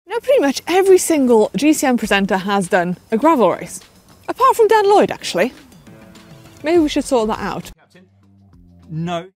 Now pretty much every single GCN presenter has done a gravel race. Apart from Dan Lloyd, actually. Maybe we should sort that out. Captain, no.